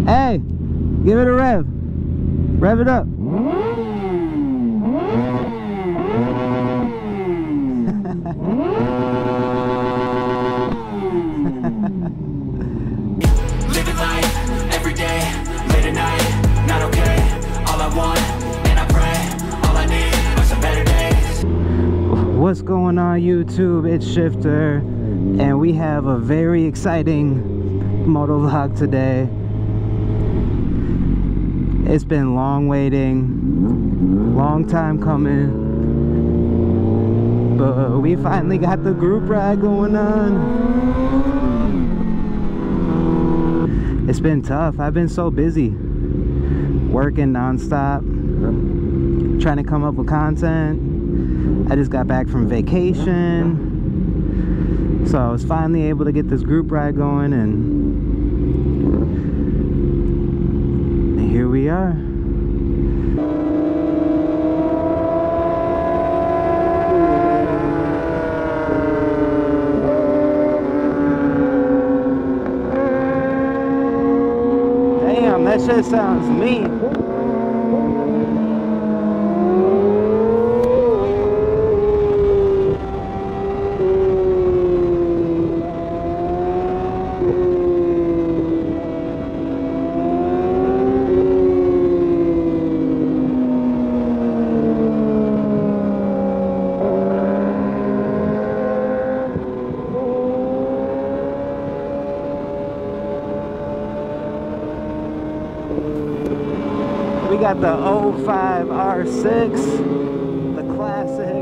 Hey, give it a rev. Rev it up. Living life every day, late at night, not okay. All I want, and I pray, all I need are some better days. What's going on YouTube? It's Gsxr, and we have a very exciting motovlog today. It's been long waiting, long time coming, but we finally got the group ride going on. It's been tough. I've been so busy working non-stop, trying to come up with content. I just got back from vacation, so I was finally able to get this group ride going, and here we are. Damn, that shit sounds mean. We got the 05 R6, the classic.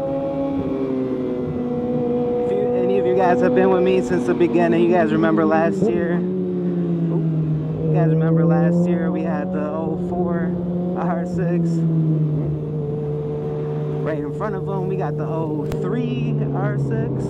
If any of you guys have been with me since the beginning, you guys remember last year. You guys remember last year we had the 04 R6. Right in front of them we got the 03 R6.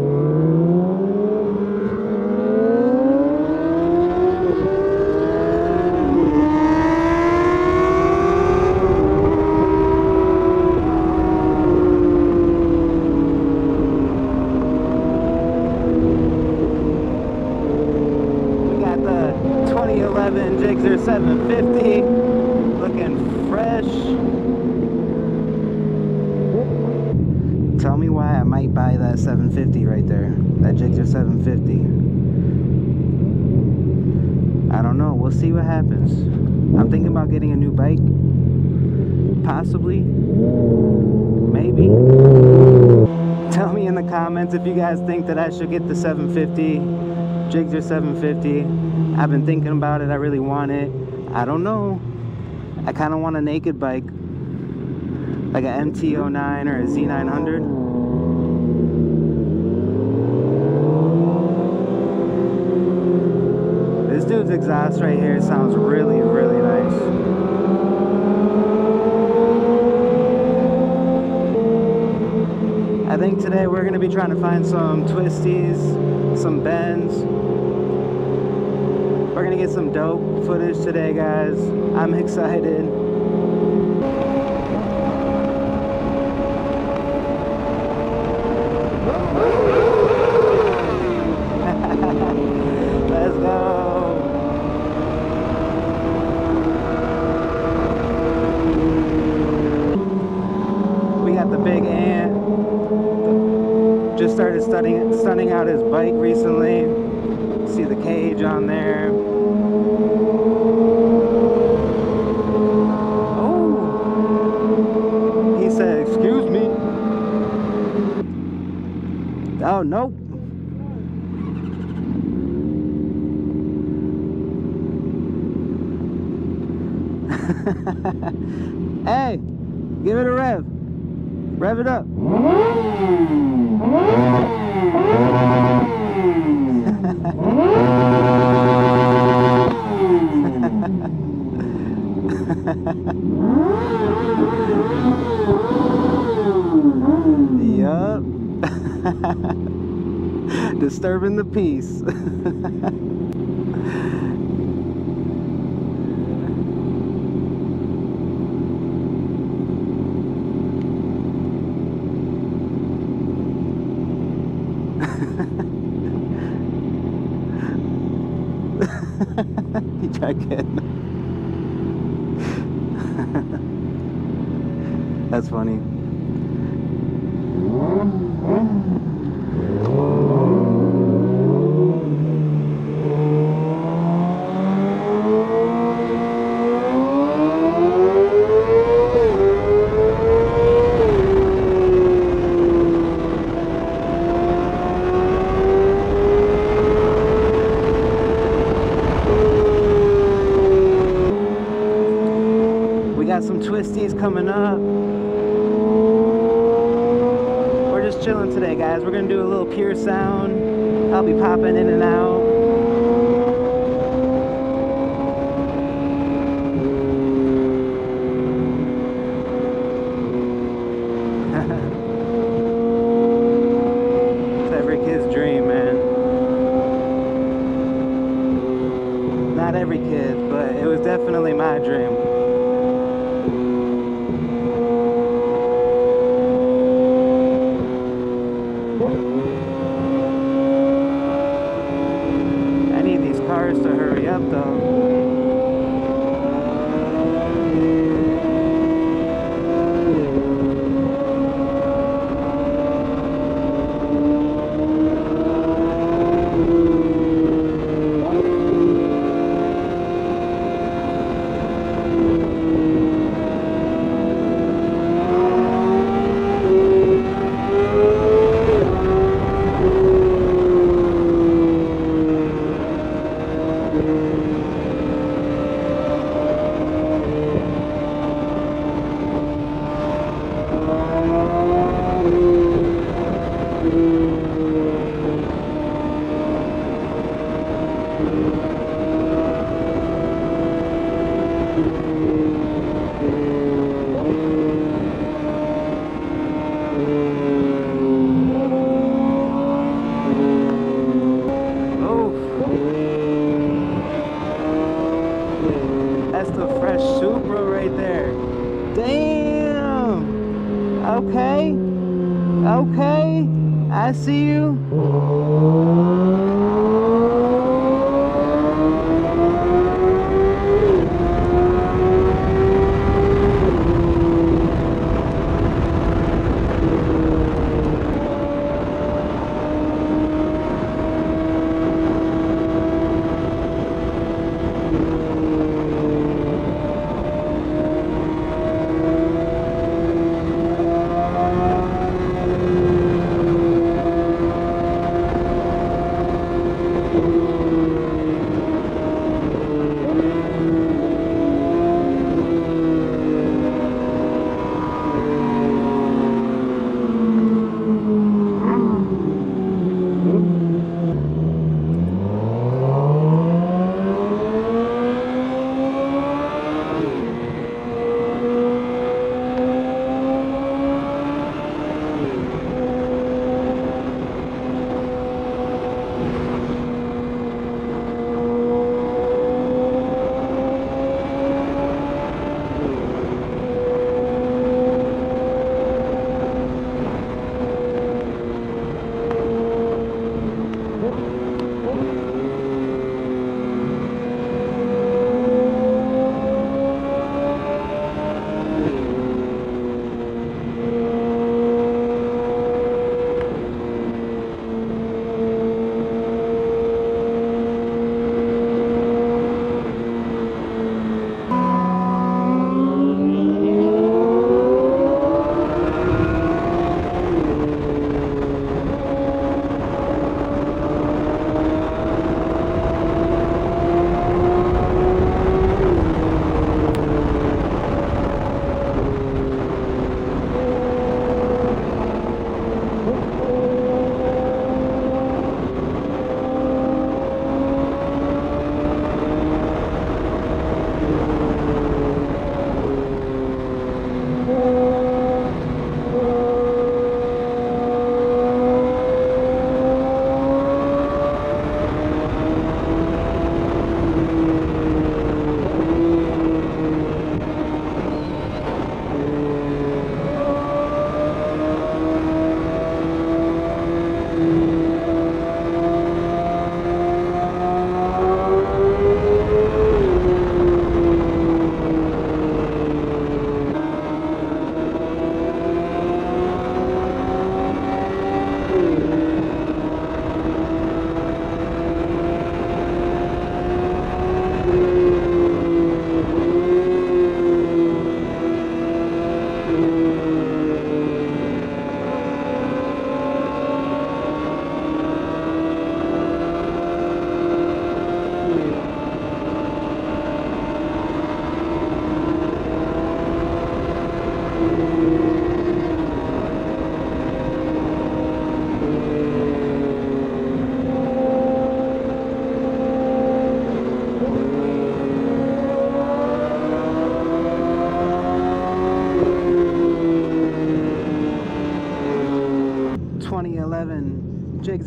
Gsxr 750, looking fresh. Tell me why I might buy that 750 right there, that Gsxr 750. I don't know, we'll see what happens. I'm thinking about getting a new bike, possibly, maybe. Tell me in the comments if you guys think that I should get the 750, Gsxr 750. I've been thinking about it. I really want it. I don't know. I kind of want a naked bike, like a MT-09 or a Z900. This dude's exhaust right here sounds really, really nice. I think today we're going to be trying to find some twisties, some bends. We're gonna get some dope footage today, guys. I'm excited. Let's go. We got the big ant. Just started stunning out his bike recently. See the cage on there. Oh, he said, "Excuse me." Oh, nope. Hey, give it a rev. Rev it up. Yup. Disturbing the peace. check it. That's funny. Got some twisties coming up. We're just chilling today, guys. We're gonna do a little pure sound. I'll be popping in and out. It's every kid's dream, man. Not every kid, but it was definitely my dream. I need these cars to hurry up though. That's the fresh Supra right there. Damn. Okay. Okay. I see you.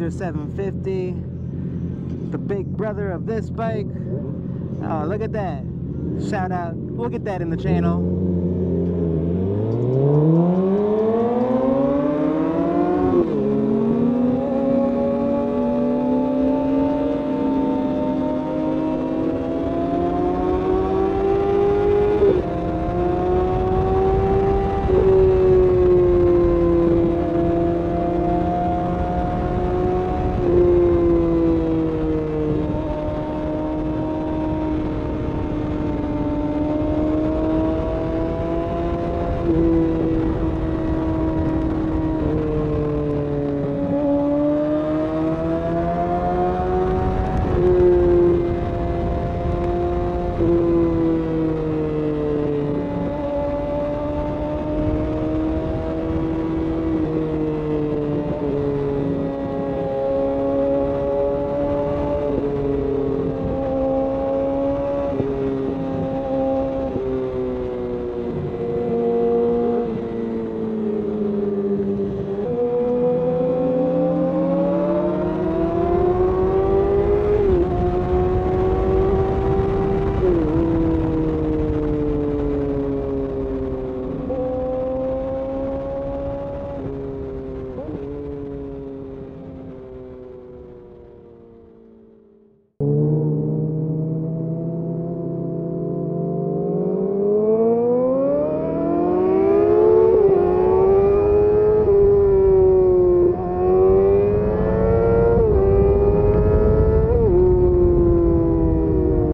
Gsxr 750, the big brother of this bike. Oh, look at that. Shout out. We'll get that in the channel.